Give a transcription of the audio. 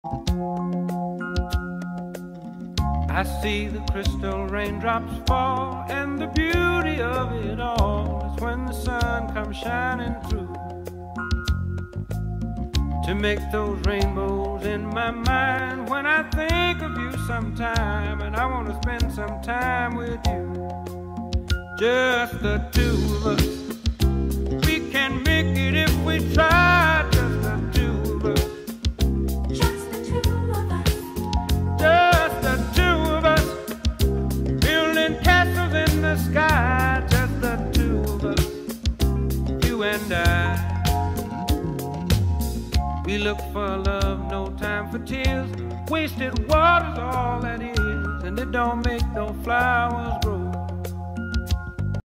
I see the crystal raindrops fall, and the beauty of it all is when the sun comes shining through to make those rainbows in my mind. When I think of you sometime, and I want to spend some time with you, just the two of us. We can make it if we try, just the two of us. Just the two of us. Just the two of us. Building castles in the sky, just the two of us. You and I. We look for love, no time for tears. Wasted water's all that is, and it don't make no flowers grow.